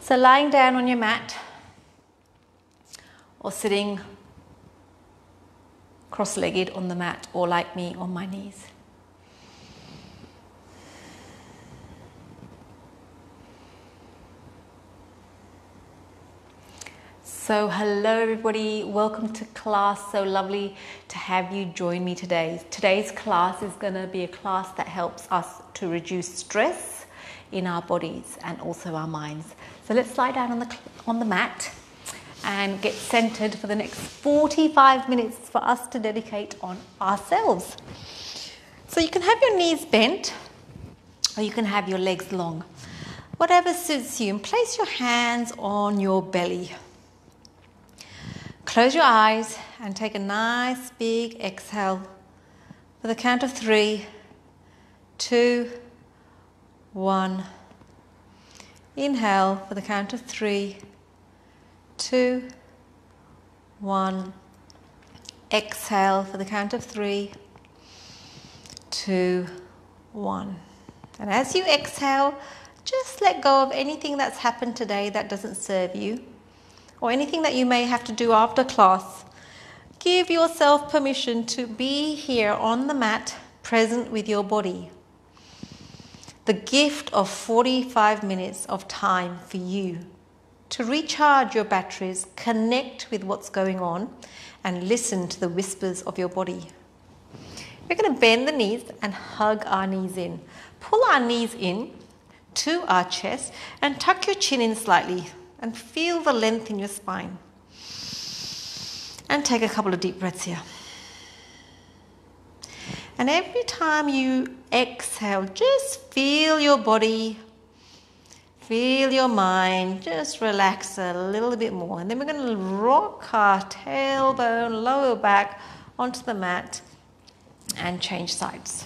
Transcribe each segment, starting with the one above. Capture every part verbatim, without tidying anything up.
So lying down on your mat or sitting cross-legged on the mat, or like me on my knees. So hello everybody, welcome to class. So lovely to have you join me today. Today's class is going to be a class that helps us to reduce stress in our bodies and also our minds. So let's lie down on the on the mat and get centered for the next forty-five minutes for us to dedicate on ourselves. So you can have your knees bent or you can have your legs long, whatever suits you, and place your hands on your belly. Close your eyes and take a nice big exhale for the count of three, two, one. Inhale for the count of three, two, one. Exhale for the count of three, two, one. And as you exhale, just let go of anything that's happened today that doesn't serve you, or anything that you may have to do after class. Give yourself permission to be here on the mat, present with your body. The gift of forty-five minutes of time for you to recharge your batteries, connect with what's going on, and listen to the whispers of your body. We're going to bend the knees and hug our knees in. Pull our knees in to our chest and tuck your chin in slightly. And feel the length in your spine. And take a couple of deep breaths here. And every time you exhale, just feel your body, feel your mind, just relax a little bit more. And then we're going to rock our tailbone, lower back onto the mat and change sides.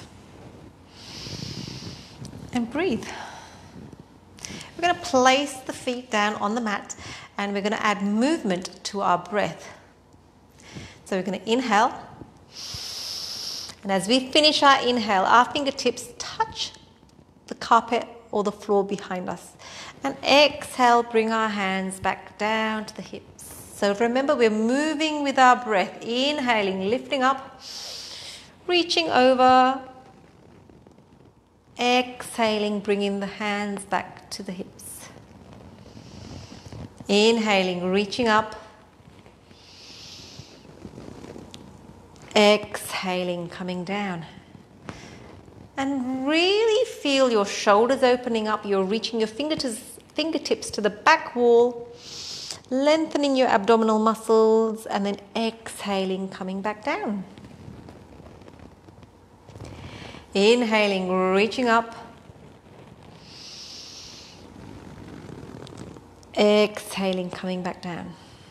And breathe. We're going to place the feet down on the mat and we're going to add movement to our breath. So we're going to inhale. And as we finish our inhale, our fingertips touch the carpet or the floor behind us. And exhale, bring our hands back down to the hips. So remember, we're moving with our breath. Inhaling, lifting up, reaching over. Exhaling, bringing the hands back to the hips. Inhaling, reaching up. Exhaling, coming down. And really feel your shoulders opening up. You're reaching your fingertips, fingertips to the back wall, lengthening your abdominal muscles, and then exhaling, coming back down. Inhaling, reaching up. Exhaling, coming back down.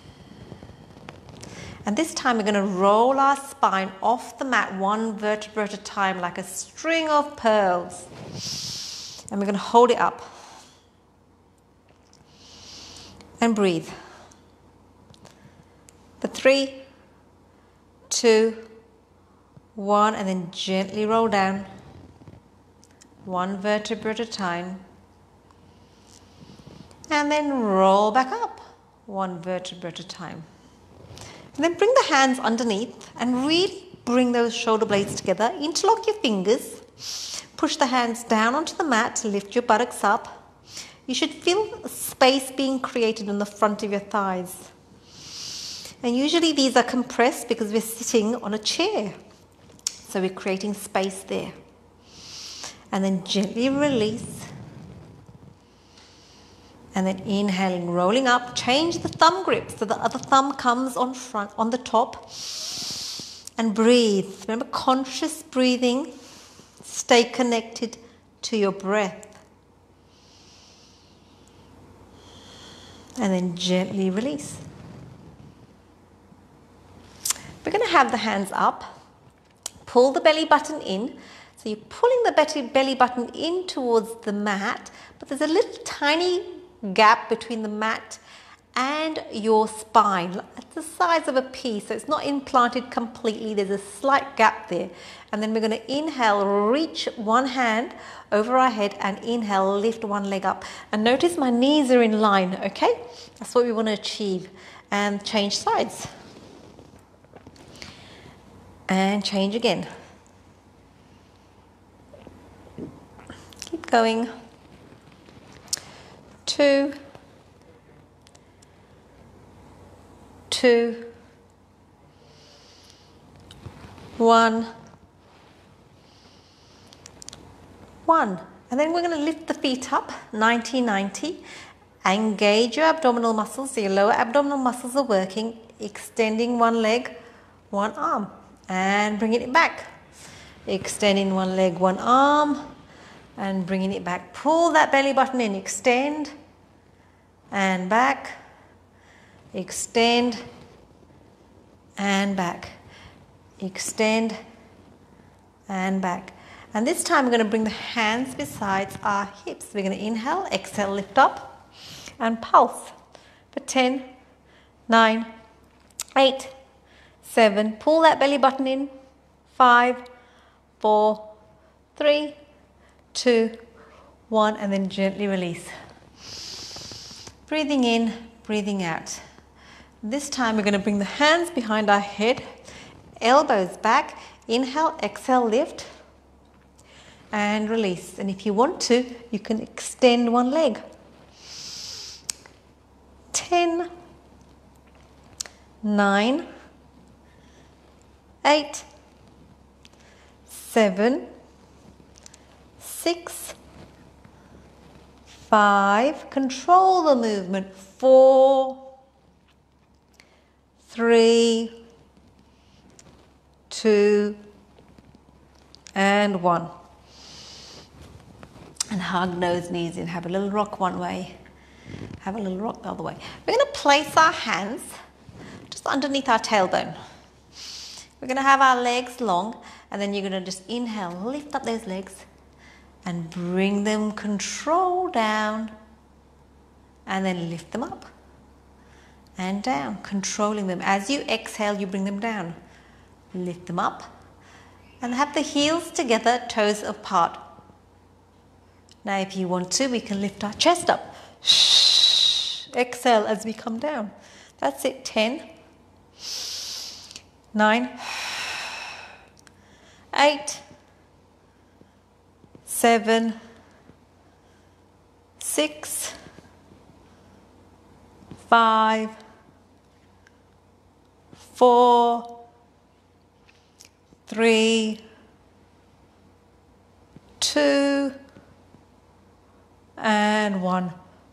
And this time we're going to roll our spine off the mat one vertebra at a time, like a string of pearls. And we're going to hold it up. And breathe. For three, two, one, and then gently roll down. One vertebra at a time. And then roll back up. One vertebra at a time. And then bring the hands underneath and really bring those shoulder blades together. Interlock your fingers. Push the hands down onto the mat to lift your buttocks up. You should feel space being created on the front of your thighs. And usually these are compressed because we're sitting on a chair. So we're creating space there. And then gently release. And then inhaling, rolling up. Change the thumb grip so the other thumb comes on front, on the top. And breathe. Remember, conscious breathing. Stay connected to your breath. And then gently release. We're going to have the hands up. Pull the belly button in. So you're pulling the belly button in towards the mat, but there's a little tiny gap between the mat and your spine. It's the size of a pea, so it's not implanted completely. There's a slight gap there. And then we're going to inhale, reach one hand over our head, and inhale, lift one leg up. And notice my knees are in line, okay? That's what we want to achieve. And change sides. And change again. Keep going. Two. Two. One. One. And then we're going to lift the feet up, ninety ninety. Engage your abdominal muscles, so your lower abdominal muscles are working, extending one leg, one arm, and bringing it back. Extending one leg, one arm, and bringing it back. Pull that belly button in, extend, and back, extend, and back, extend, and back. And this time we're going to bring the hands beside our hips. We're going to inhale, exhale, lift up, and pulse for ten, nine, eight, seven. Pull that belly button in. five, four, three, two, one, and then gently release. Breathing in, breathing out. This time we're going to bring the hands behind our head, elbows back. Inhale, exhale, lift, and release. And if you want to, you can extend one leg. ten, nine, eight, seven, six, five, control the movement, four, three, two, and one. And hug those knees in, have a little rock one way. Have a little rock the other way. We're going to place our hands just underneath our tailbone. We're going to have our legs long, and then you're going to just inhale, lift up those legs, and bring them control down, and then lift them up and down, controlling them. As you exhale, you bring them down, lift them up, and have the heels together, toes apart. Now, if you want to, we can lift our chest up. Exhale as we come down. That's it. ten, nine, eight, seven, six, five, four, three, two, and one.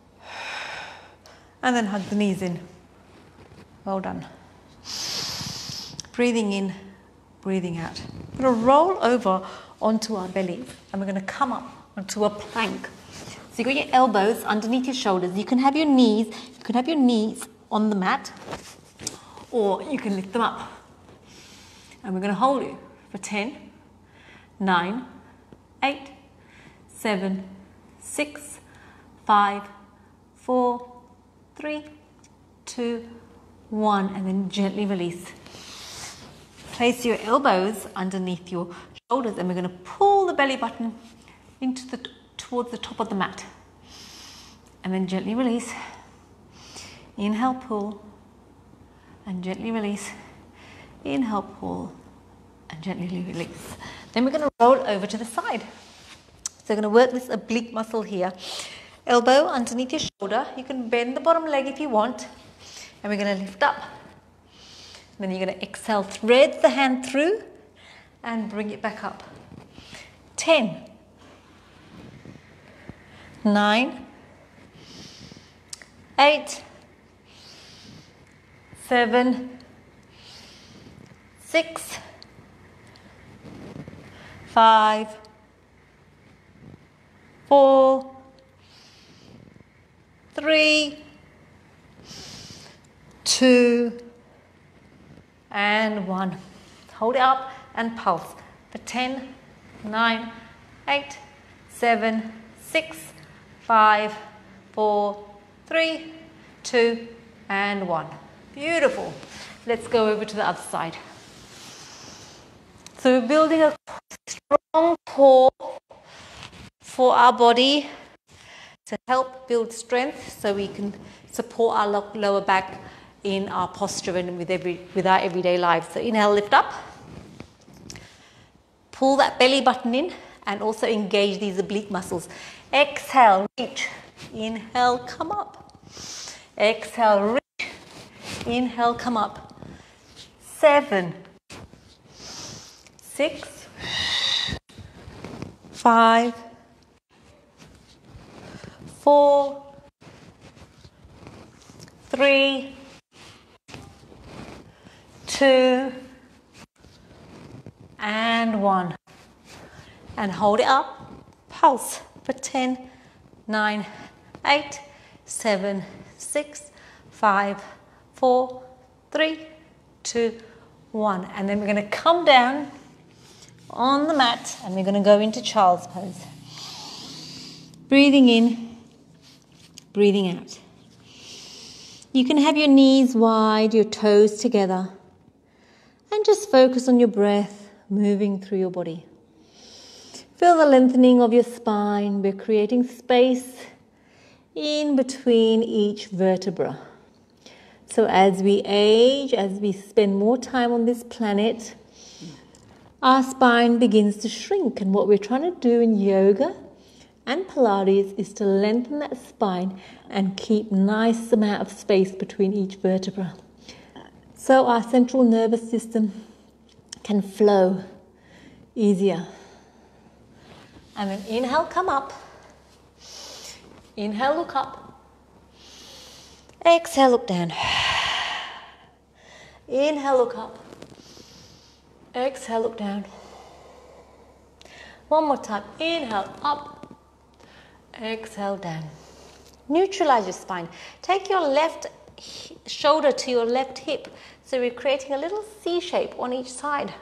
And then hug the knees in. Well done. Breathing in, breathing out. We're going to roll over onto our bellies, and we're going to come up onto a plank. So you've got your elbows underneath your shoulders. You can have your knees, you can have your knees on the mat, or you can lift them up. And we're going to hold it for ten, nine, eight, seven, six, five, four, three, two, one, and then gently release. Place your elbows underneath your shoulders, and we're going to pull the belly button into the towards the top of the mat, and then gently release. Inhale, pull, and gently release. Inhale, pull, and gently release. Then we're going to roll over to the side. So we're going to work this oblique muscle here. Elbow underneath your shoulder. You can bend the bottom leg if you want. And we're going to lift up. And then you're going to exhale, thread the hand through, and bring it back up. ten, nine, eight, seven, six, five, four, three, two, and one. Hold it up and pulse for ten, nine, eight, seven, six, five, four, three, two, and one. Beautiful. Let's go over to the other side. So we're building a strong core for our body to help build strength so we can support our lower back in our posture and with, every, with our everyday lives. So inhale, lift up. Pull that belly button in and also engage these oblique muscles. Exhale, reach. Inhale, come up. Exhale, reach. Inhale, come up. Seven, six, five, four, three, two, and one. And hold it up. Pulse for ten, nine, eight, seven, six, five, four, three, two, one. And then we're going to come down on the mat and we're going to go into child's pose. Breathing in, breathing out. You can have your knees wide, your toes together, and just focus on your breath moving through your body. Feel the lengthening of your spine. We're creating space in between each vertebra. So as we age, as we spend more time on this planet, our spine begins to shrink. And what we're trying to do in yoga and Pilates is to lengthen that spine and keep nice amount of space between each vertebra. So our central nervous system can flow easier. And then inhale, come up. Inhale, look up. Exhale, look down. Inhale, look up. Exhale, look down. One more time. Inhale, up. Exhale, down. Neutralize your spine. Take your left shoulder to your left hip. So we're creating a little C shape on each side.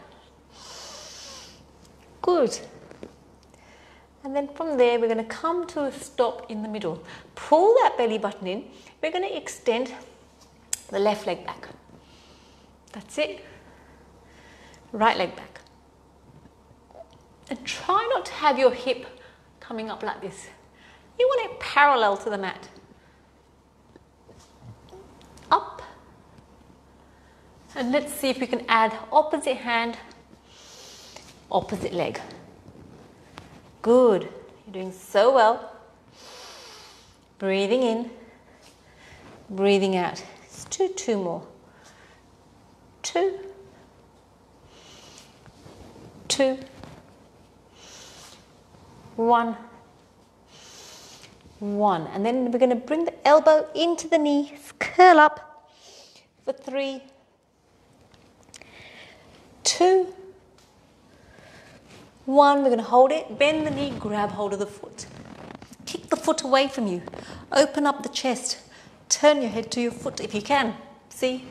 Good. And then from there, we're going to come to a stop in the middle. Pull that belly button in. We're going to extend the left leg back. That's it. Right leg back. And try not to have your hip coming up like this. You want it parallel to the mat. Up. And let's see if we can add opposite hand, opposite leg. Good. You're doing so well. Breathing in, breathing out. Let's do two more. Two. Two. One. One. And then we're going to bring the elbow into the knee, curl up for three. Two. One, we're going to hold it, bend the knee, grab hold of the foot. Kick the foot away from you. Open up the chest. Turn your head to your foot if you can. See?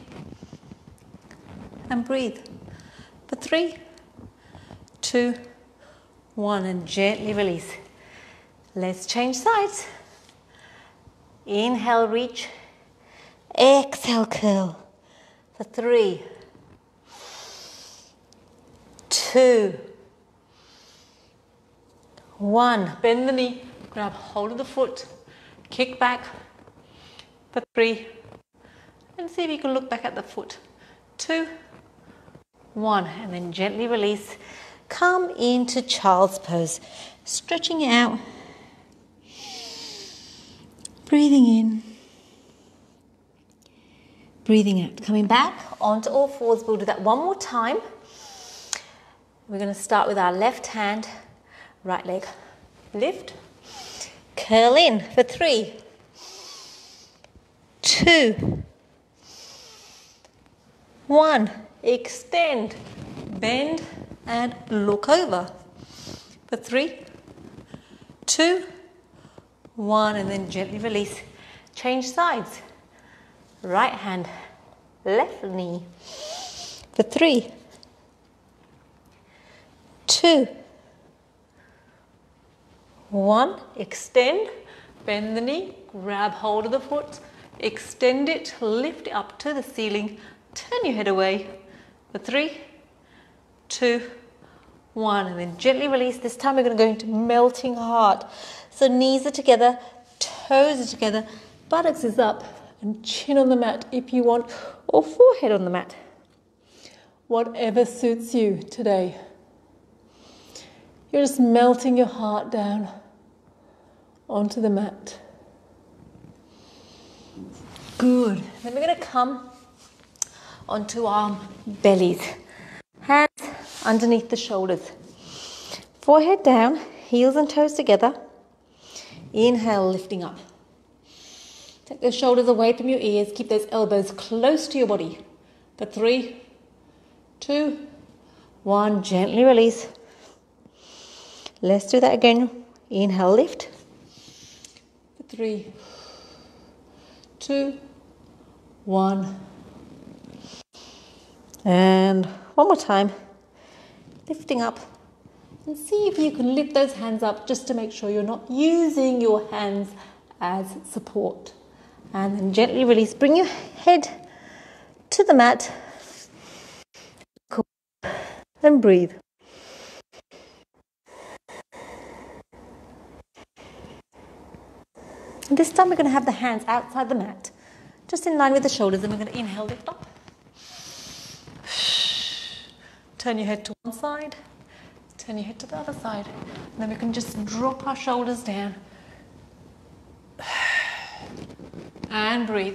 And breathe. For three, two, one, and gently release. Let's change sides. Inhale, reach. Exhale, curl. For three, two, one. Bend the knee, grab hold of the foot, kick back for three, and see if you can look back at the foot. Two, one, and then gently release. Come into child's pose, stretching out, breathing in, breathing out. Coming back onto all fours, we'll do that one more time. We're going to start with our left hand, right leg. Lift, curl in for three, two, one. Extend, bend, and look over for three, two, one, and then gently release. Change sides. Right hand, left knee for three, two, one. Extend, bend the knee, grab hold of the foot, extend it, lift it up to the ceiling, turn your head away for three, two, one, and then gently release. This time we're going to go into melting heart. So knees are together, toes are together, buttocks is up, and chin on the mat if you want, or forehead on the mat. Whatever suits you today. You're just melting your heart down onto the mat. Good. Then we're going to come onto our bellies. Hands underneath the shoulders. Forehead down, heels and toes together. Inhale, lifting up. Take those shoulders away from your ears. Keep those elbows close to your body. For three, two, one. Gently release. Let's do that again. Inhale, lift. For three, two, one. And one more time. Lifting up. And see if you can lift those hands up just to make sure you're not using your hands as support. And then gently release. Bring your head to the mat. Cool. And breathe. And this time we're going to have the hands outside the mat, just in line with the shoulders, and we're going to inhale, lift up. Turn your head to one side, turn your head to the other side, and then we can just drop our shoulders down. And breathe.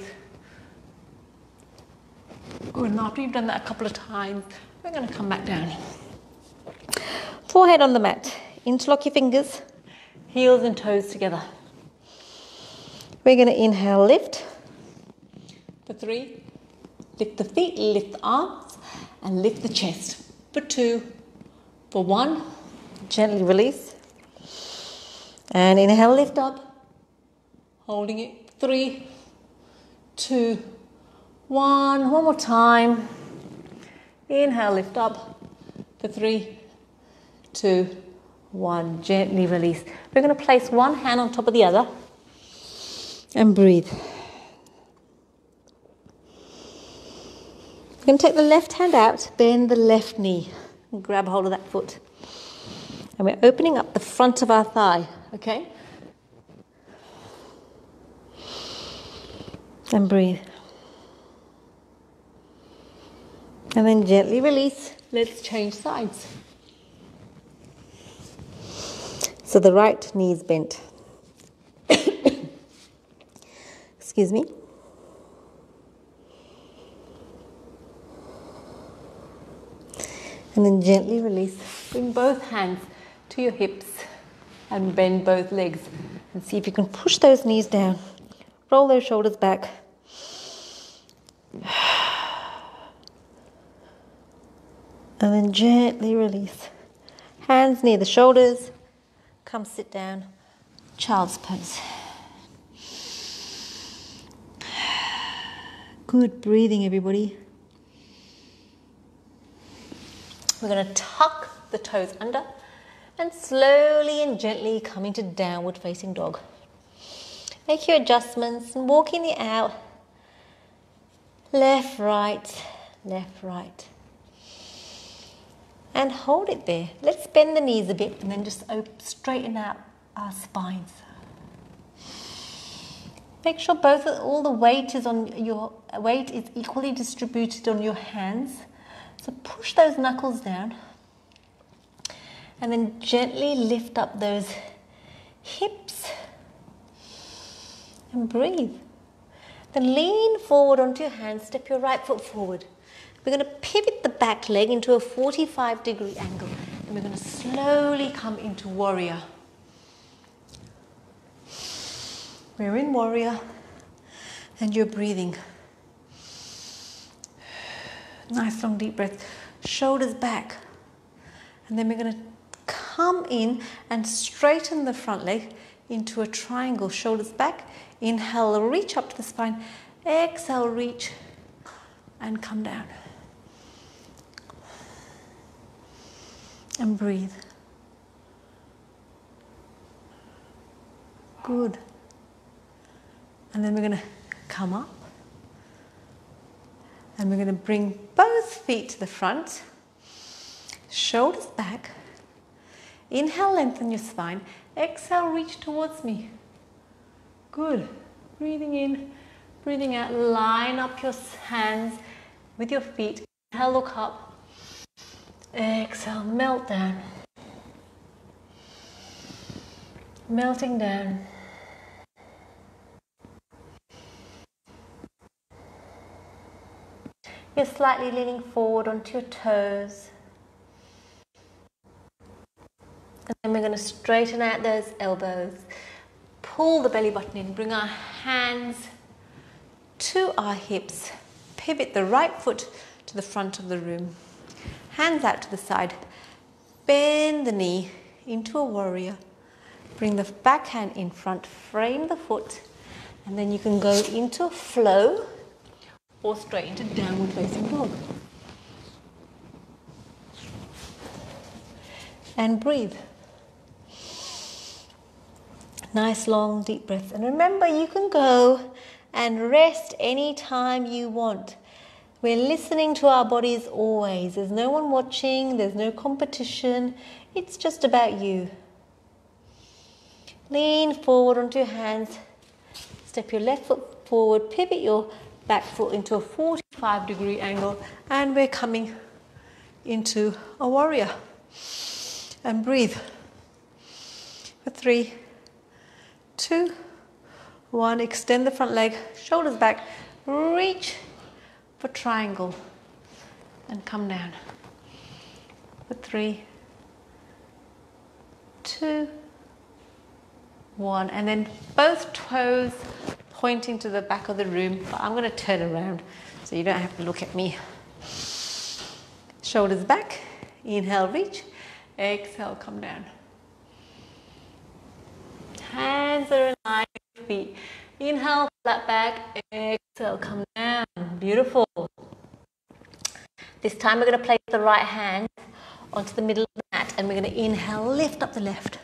Good, and after you've done that a couple of times, we're going to come back down. Forehead on the mat, interlock your fingers, heels and toes together. We're going to inhale, lift. For three, lift the feet, lift the arms, and lift the chest. For two, for one, gently release. And inhale, lift up, holding it. Three, two, one. One more time. Inhale, lift up. For three, two, one. Gently release. We're going to place one hand on top of the other. And breathe. We're going to take the left hand out, bend the left knee, and grab hold of that foot. And we're opening up the front of our thigh, okay? And breathe. And then gently release. Let's change sides. So the right knee is bent. Excuse me. And then gently release. Bring both hands to your hips and bend both legs. And see if you can push those knees down. Roll those shoulders back. And then gently release. Hands near the shoulders. Come sit down. Child's pose. Good breathing, everybody. We're going to tuck the toes under and slowly and gently come into downward facing dog. Make your adjustments and walk in and out. Left, right, left, right. And hold it there. Let's bend the knees a bit and then just straighten out our spines. Make sure both all the weight is on your weight is equally distributed on your hands. So push those knuckles down. And then gently lift up those hips. And breathe. Then lean forward onto your hands, step your right foot forward. We're going to pivot the back leg into a forty-five degree angle. And we're going to slowly come into warrior. We're in warrior. And you're breathing. Nice long deep breath. Shoulders back. And then we're going to come in and straighten the front leg into a triangle. Shoulders back. Inhale, reach up to the spine. Exhale, reach and come down. And breathe. Good. And then we're going to come up. And we're going to bring both feet to the front, shoulders back. Inhale, lengthen your spine. Exhale, reach towards me. Good. Breathing in, breathing out. Line up your hands with your feet. Inhale, look up. Exhale, melt down. Melting down. You're slightly leaning forward onto your toes. And then we're going to straighten out those elbows. Pull the belly button in. Bring our hands to our hips. Pivot the right foot to the front of the room. Hands out to the side. Bend the knee into a warrior. Bring the back hand in front. Frame the foot. And then you can go into a flow or straight into downward facing dog. And breathe. Nice long deep breaths. And remember, you can go and rest anytime you want. We're listening to our bodies always. There's no one watching, there's no competition. It's just about you. Lean forward onto your hands. Step your left foot forward, pivot your back foot into a forty-five degree angle, and we're coming into a warrior. And breathe. For three, two, one. Extend the front leg, shoulders back, reach for triangle, and come down. For three, two, one. And then both toes pointing to the back of the room, but I'm going to turn around so you don't have to look at me. Shoulders back, inhale, reach, exhale, come down. Hands are in line with feet. Inhale, flat back, exhale, come down. Beautiful. This time we're going to place the right hand onto the middle of the mat, and we're going to inhale, lift up the left.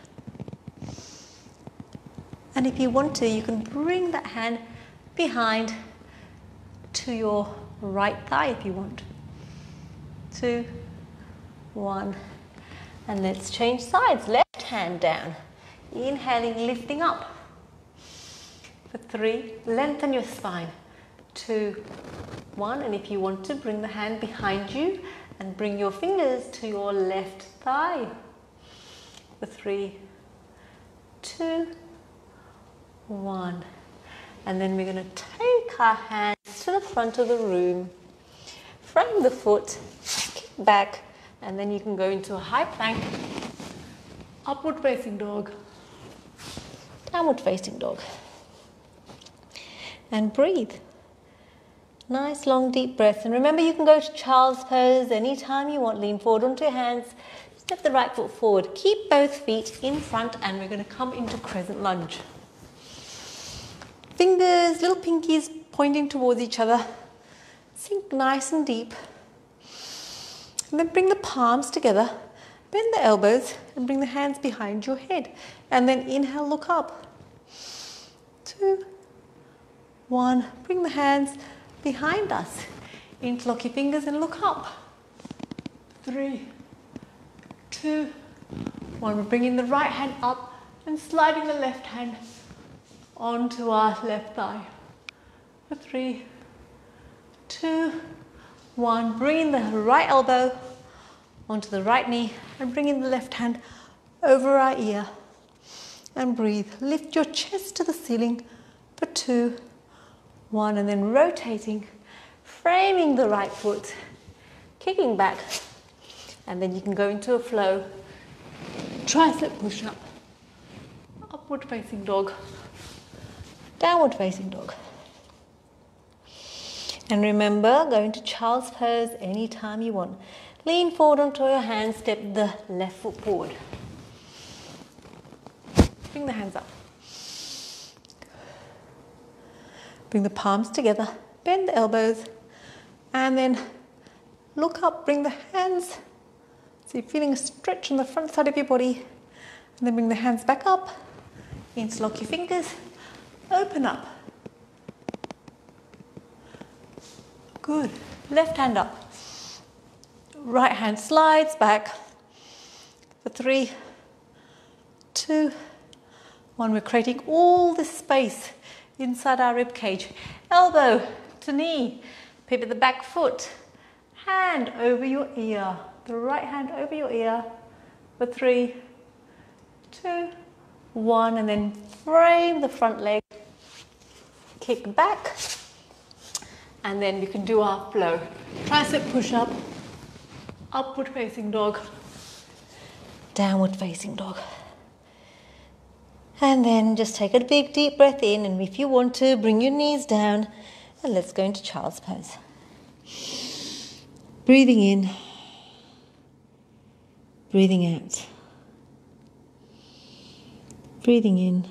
And if you want to, you can bring that hand behind to your right thigh if you want. Two, one. And let's change sides. Left hand down. Inhaling, lifting up. For three, lengthen your spine. Two, one. And if you want to, bring the hand behind you and bring your fingers to your left thigh. For three, two, one. And then we're going to take our hands to the front of the room, frame the foot, kick back, and then you can go into a high plank, upward facing dog, downward facing dog. And breathe. Nice long deep breaths. And remember, you can go to child's pose anytime you want. Lean forward onto your hands, step the right foot forward, keep both feet in front, and we're going to come into crescent lunge. Fingers, little pinkies pointing towards each other. Sink nice and deep. And then bring the palms together. Bend the elbows and bring the hands behind your head. And then inhale, look up. Two, one. Bring the hands behind us. Interlock your fingers and look up. Three, two, one. We're bringing the right hand up and sliding the left hand onto our left thigh. For three, two, one. Bringing the right elbow onto the right knee and bringing the left hand over our ear. And breathe. Lift your chest to the ceiling for two, one. And then rotating, framing the right foot, kicking back. And then you can go into a flow. Tricep push-up, upward facing dog, downward facing dog. And remember, go into child's pose anytime you want. Lean forward onto your hands, step the left foot forward. Bring the hands up. Bring the palms together, bend the elbows, and then look up, bring the hands. So you're feeling a stretch on the front side of your body. And then bring the hands back up, interlock your fingers, open up. Good. Left hand up. Right hand slides back. For three, two, one. We're creating all this space inside our rib cage. Elbow to knee. Pivot the back foot. Hand over your ear. The right hand over your ear. For three, two, one. And then frame the front leg. Kick back. And then we can do our flow. Tricep push-up. Upward facing dog. Downward facing dog. And then just take a big deep breath in, and if you want to, bring your knees down, and let's go into child's pose. Breathing in, breathing out. Breathing in,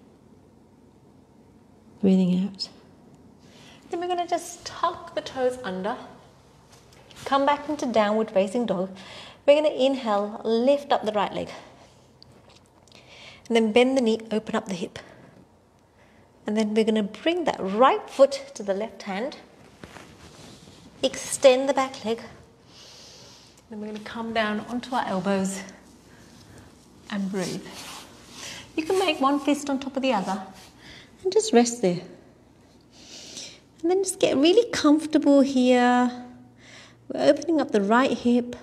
breathing out. Then we're going to just tuck the toes under. Come back into downward facing dog. We're going to inhale, lift up the right leg. And then bend the knee, open up the hip. And then we're going to bring that right foot to the left hand. Extend the back leg. Then we're going to come down onto our elbows and breathe. You can make one fist on top of the other and just rest there. And then just get really comfortable here. We're opening up the right hip.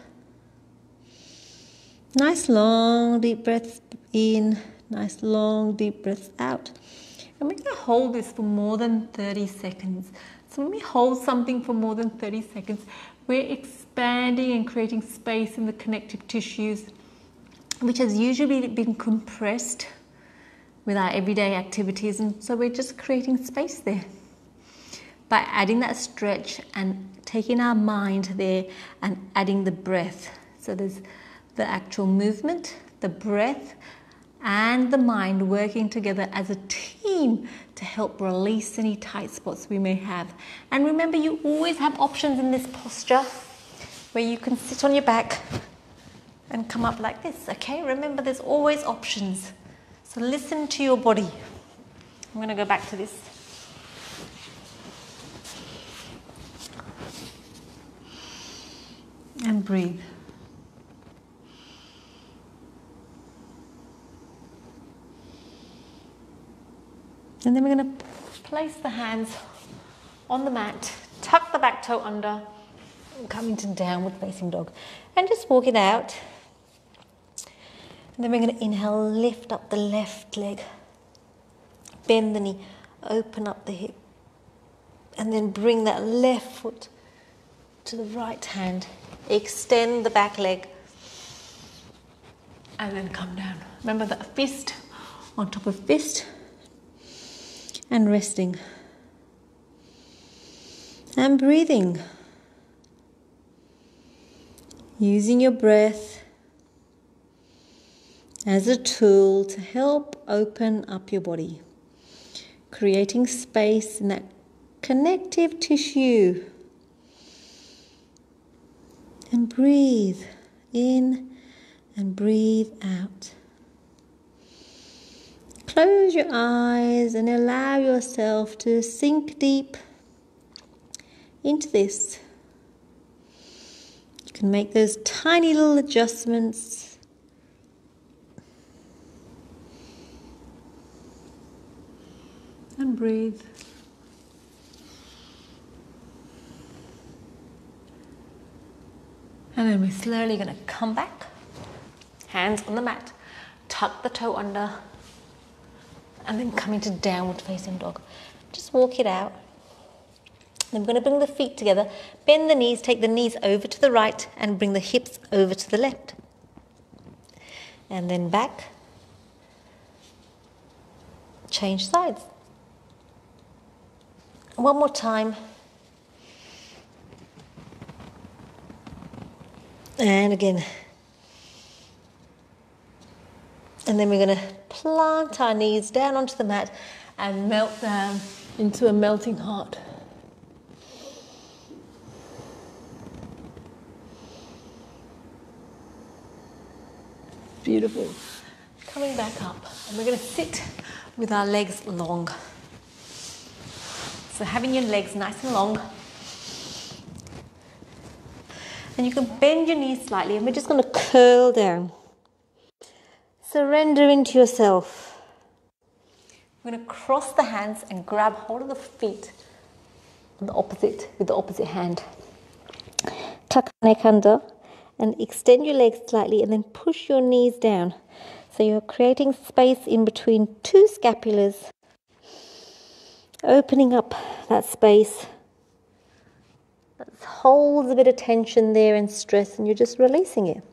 Nice long deep breaths in. Nice long deep breaths out. And we're going to hold this for more than thirty seconds. So when we hold something for more than thirty seconds, we're expanding and creating space in the connective tissues, which has usually been compressed with our everyday activities. And so we're just creating space there by adding that stretch and taking our mind there and adding the breath. So there's the actual movement, the breath, and the mind working together as a team to help release any tight spots we may have. And remember, you always have options in this posture where you can sit on your back and come up like this, okay? Remember, there's always options. So listen to your body. I'm going to go back to this. And breathe. And then we're going to place the hands on the mat, tuck the back toe under, and come into downward facing dog. And just walk it out. And then we're going to inhale, lift up the left leg. Bend the knee, open up the hip. And then bring that left foot to the right hand. Extend the back leg. And then come down. Remember that fist on top of fist. And resting. And breathing. Using your breath as a tool to help open up your body. Creating space in that connective tissue. And breathe in and breathe out. Close your eyes and allow yourself to sink deep into this. You can make those tiny little adjustments. And breathe. And then we're slowly going to come back. Hands on the mat. Tuck the toe under. And then come into downward facing dog. Just walk it out. Then we're going to bring the feet together. Bend the knees, take the knees over to the right and bring the hips over to the left. And then back. Change sides. One more time. And again. And then we're going to plant our knees down onto the mat and melt down into a melting heart. Beautiful. Coming back up, and we're going to sit with our legs long. So having your legs nice and long, And you can bend your knees slightly, and we're just going to curl down. Surrender into yourself. We're going to cross the hands and grab hold of the feet on the opposite, with the opposite hand. Tuck the neck under and extend your legs slightly, and then push your knees down. So you're creating space in between two scapulars, opening up that space that holds a bit of tension there and stress, and you're just releasing it.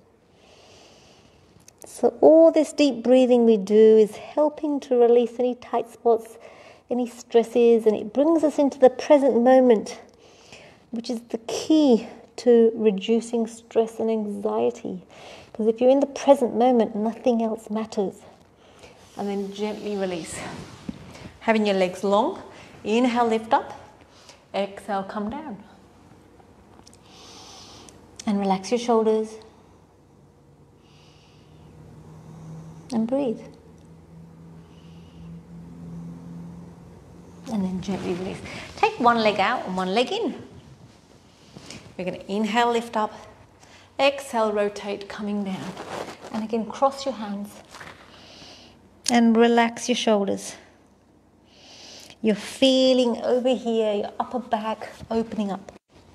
So all this deep breathing we do is helping to release any tight spots, any stresses, and it brings us into the present moment, which is the key to reducing stress and anxiety. Because if you're in the present moment, nothing else matters. And then gently release. Having your legs long, inhale, lift up, exhale, come down. And relax your shoulders. And breathe. And then gently release. Take one leg out and one leg in. We're going to inhale, lift up. Exhale, rotate, coming down. And again, cross your hands. And relax your shoulders. You're feeling over here, your upper back opening up.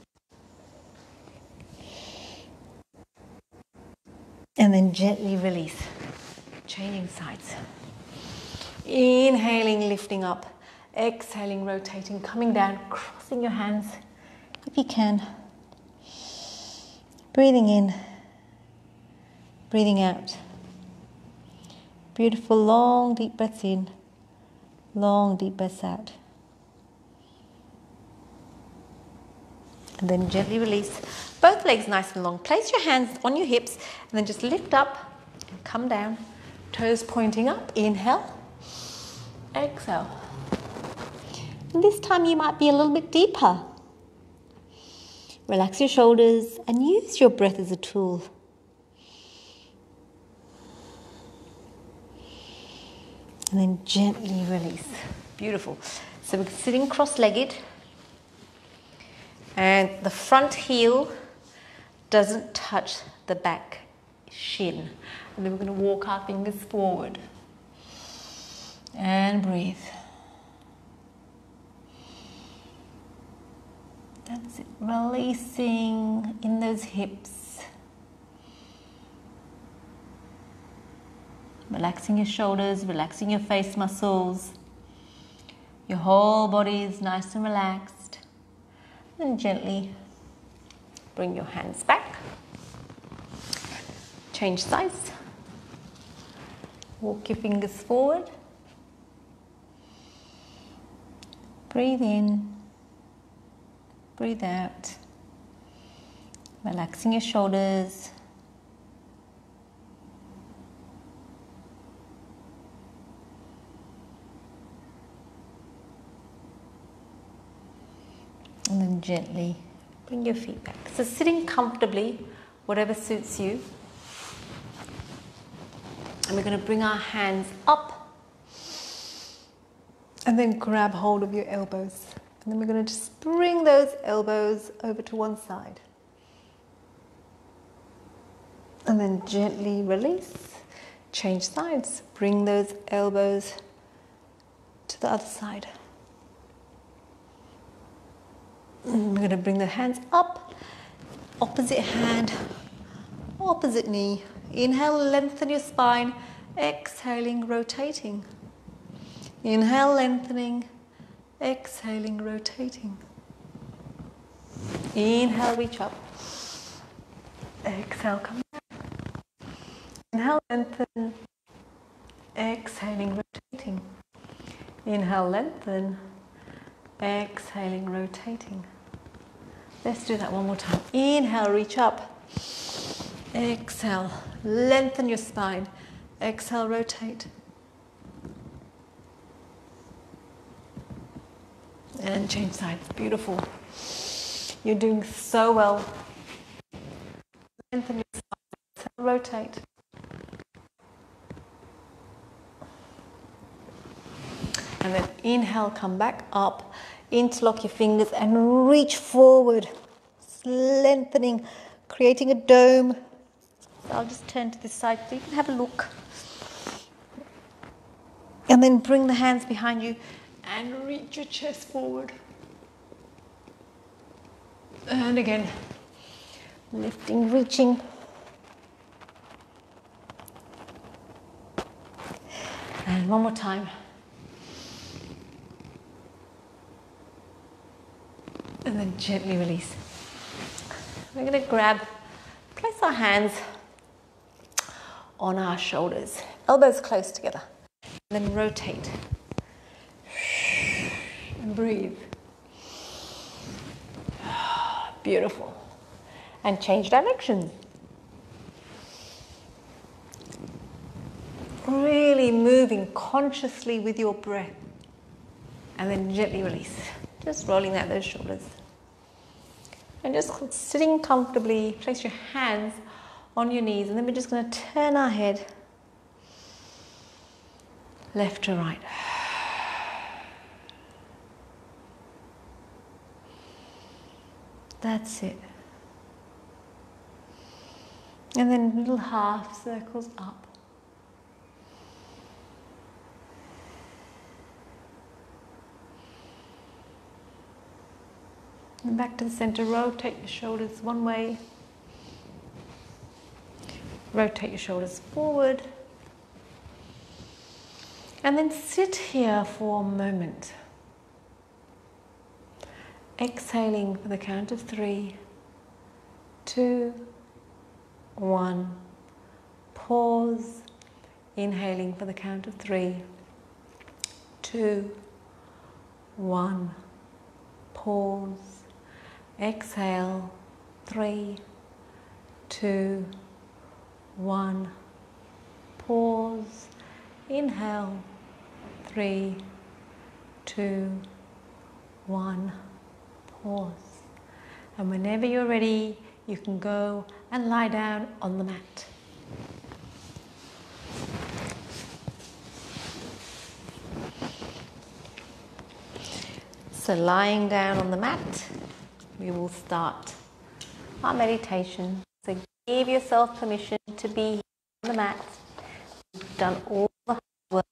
And then gently release. Changing sides. Inhaling, lifting up. Exhaling, rotating, coming down, crossing your hands if you can. Breathing in, breathing out. Beautiful long deep breaths in, long deep breaths out. And then gently release. Both legs nice and long. Place your hands on your hips and then just lift up and come down. Toes pointing up. Inhale. Exhale. And this time you might be a little bit deeper. Relax your shoulders and use your breath as a tool. And then gently release. Beautiful. So we're sitting cross-legged. And the front heel doesn't touch the back shin. And then we're going to walk our fingers forward. And breathe. That's it. Releasing in those hips. Relaxing your shoulders, relaxing your face muscles. Your whole body is nice and relaxed. And gently bring your hands back. Change sides. Walk your fingers forward. Breathe in. Breathe out. Relaxing your shoulders. And then gently bring your feet back. So sitting comfortably, whatever suits you. And we're going to bring our hands up. And then grab hold of your elbows. And then we're going to just bring those elbows over to one side. And then gently release. Change sides. Bring those elbows to the other side. And we're going to bring the hands up. Opposite hand. Opposite knee. Inhale, lengthen your spine. Exhaling, rotating. Inhale, lengthening. Exhaling, rotating. Inhale, reach up. Exhale, come down. Inhale, lengthen. Exhaling, rotating. Inhale, lengthen. Exhaling, rotating. Let's do that one more time. Inhale, reach up. Exhale, lengthen your spine. Exhale, rotate. And change sides. Beautiful. You're doing so well. Lengthen your spine. Rotate. And then inhale, come back up. Interlock your fingers and reach forward. Lengthening, creating a dome. So I'll just turn to this side so you can have a look. And then bring the hands behind you and reach your chest forward. And again, lifting, reaching. And one more time. And then gently release. We're going to grab, place our hands on our shoulders, elbows close together. And then rotate. And breathe. Beautiful. And change directions. Really moving consciously with your breath. And then gently release. Just rolling out those shoulders. And just sitting comfortably, place your hands on your knees, and then we're just going to turn our head left to right. That's it. And then little half circles up. And back to the center, rotate your shoulders one way. Rotate your shoulders forward. And then sit here for a moment. Exhaling for the count of three, two, one. Pause. Inhaling for the count of three, two, one. Pause. Exhale, three, two, one. Pause. Inhale, three, two, one. Pause. And whenever you're ready, you can go and lie down on the mat. So lying down on the mat, we will start our meditation. So give yourself permission to be here on the mat. You've done all the hard work.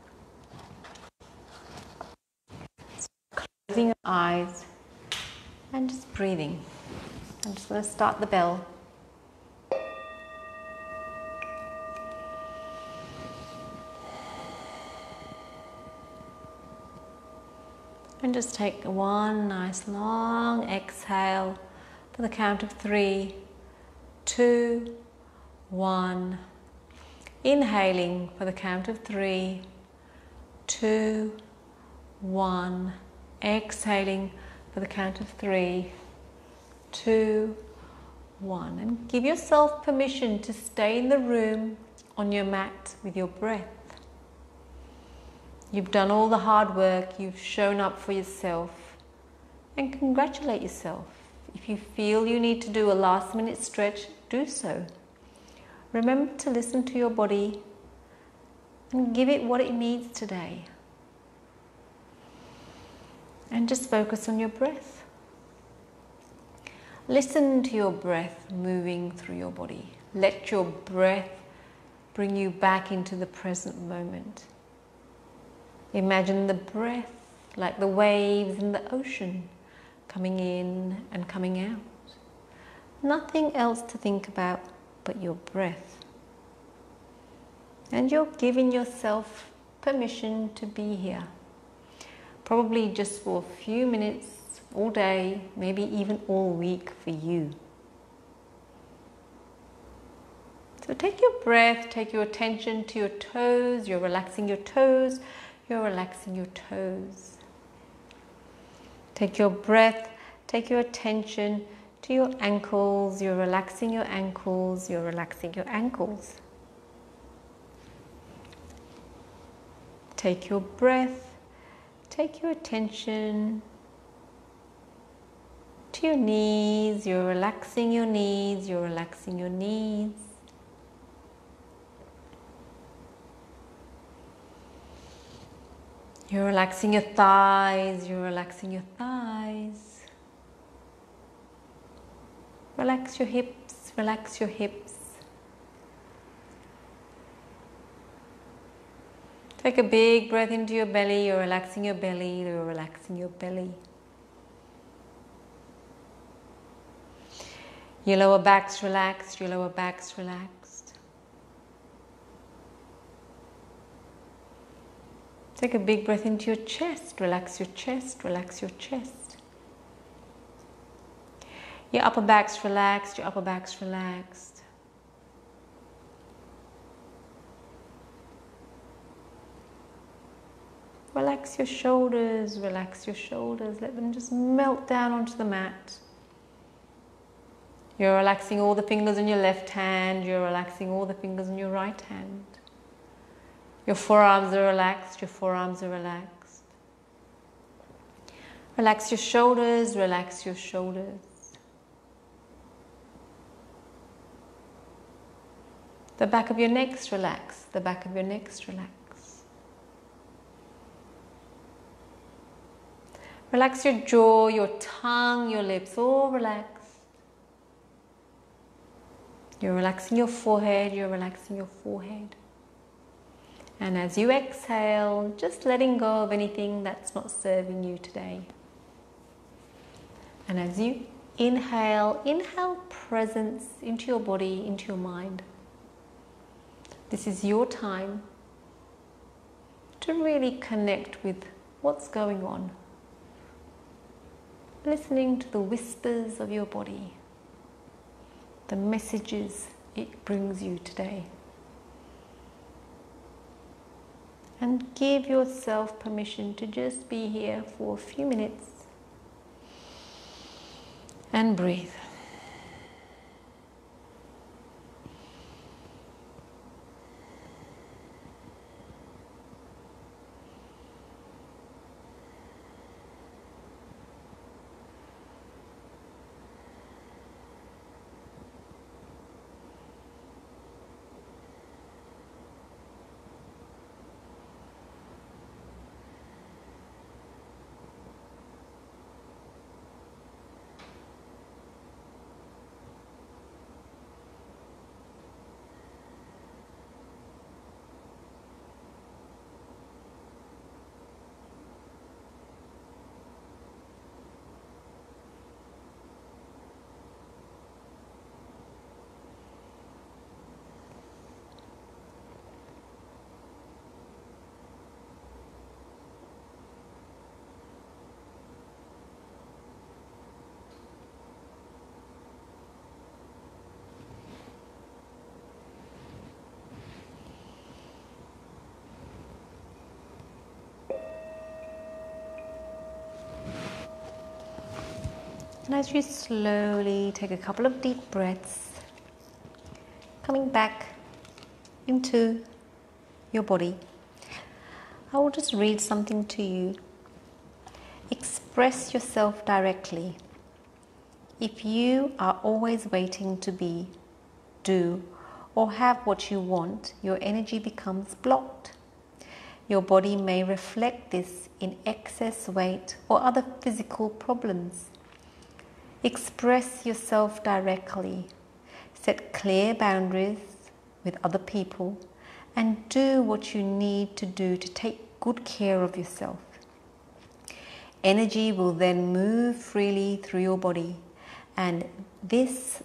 So closing your eyes and just breathing. I'm just going to start the bell. And just take one nice long exhale for the count of three, two, one. Inhaling for the count of three, two, one. Exhaling for the count of three, two, one. And give yourself permission to stay in the room on your mat with your breath. You've done all the hard work, you've shown up for yourself, and congratulate yourself. If you feel you need to do a last minute stretch, do so. Remember to listen to your body and give it what it needs today. And just focus on your breath. Listen to your breath moving through your body. Let your breath bring you back into the present moment. Imagine the breath like the waves in the ocean, coming in and coming out. Nothing else to think about but your breath. And you're giving yourself permission to be here. Probably just for a few minutes, all day, maybe even all week for you. So take your breath, take your attention to your toes. You're relaxing your toes. You're relaxing your toes. Take your breath, take your attention to your ankles. You're relaxing your ankles. You're relaxing your ankles. Take your breath, take your attention to your knees. You're relaxing your knees. You're relaxing your knees. You're relaxing your thighs, you're relaxing your thighs. Relax your hips, Just relax your hips. Take a big breath into your belly. You're relaxing your belly. You're relaxing your belly. Your lower back's relaxed. Your lower back's relaxed. Take a big breath into your chest. Relax your chest. Relax your chest. Your upper back's relaxed. Your upper back's relaxed. Relax your shoulders, relax your shoulders. Let them just melt down onto the mat. You're relaxing all the fingers in your left hand. You're relaxing all the fingers in your right hand. Your forearms are relaxed. Your forearms are relaxed. Relax your shoulders, relax your shoulders. The back of your neck's relaxed. The back of your neck's relaxed. Relax your jaw, your tongue, your lips, all relaxed. You're relaxing your forehead, you're relaxing your forehead. And as you exhale, just letting go of anything that's not serving you today. And as you inhale, inhale presence into your body, into your mind. This is your time to really connect with what's going on. Listening to the whispers of your body, the messages it brings you today. And give yourself permission to just be here for a few minutes and breathe. And as you slowly take a couple of deep breaths, coming back into your body, I will just read something to you. Express yourself directly. If you are always waiting to be, do, or have what you want, your energy becomes blocked. Your body may reflect this in excess weight or other physical problems. Express yourself directly. Set clear boundaries with other people and do what you need to do to take good care of yourself. Energy will then move freely through your body, and this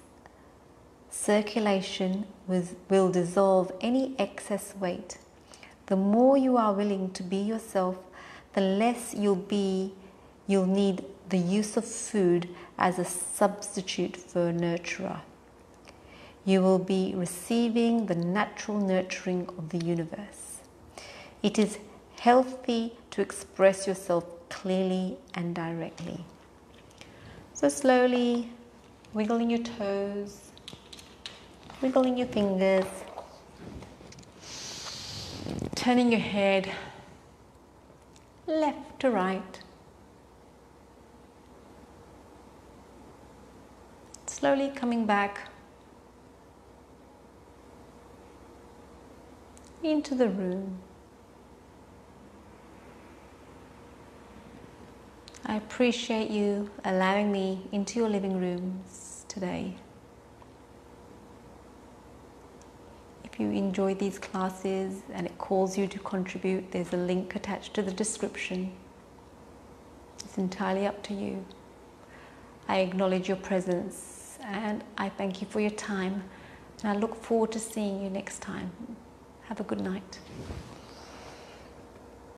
circulation will dissolve any excess weight. The more you are willing to be yourself, the less you'll be, you'll need the use of food as a substitute for a nurturer. You will be receiving the natural nurturing of the universe. It is healthy to express yourself clearly and directly. So slowly, wiggling your toes, wiggling your fingers, turning your head left to right. Slowly coming back into the room. I appreciate you allowing me into your living rooms today. If you enjoy these classes and it calls you to contribute, there's a link attached to the description. It's entirely up to you. I acknowledge your presence and I thank you for your time, and I look forward to seeing you next time. Have a good night.